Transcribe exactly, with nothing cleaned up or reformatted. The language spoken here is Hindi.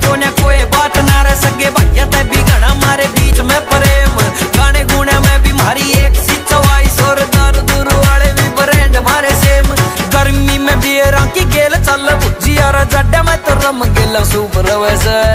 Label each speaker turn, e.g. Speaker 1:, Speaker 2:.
Speaker 1: को न कोई बात ना रह सके भैया ते भी घना मारे बीच में प्रेम गाने गुने में भी मारी एक सी चवाइस और दारू दूर वाले भी ब्रांड मारे सेम गर्मी में भी रांकी गेल चल भुजिया रा जड्डा में तो रम गेल सुपर वैसे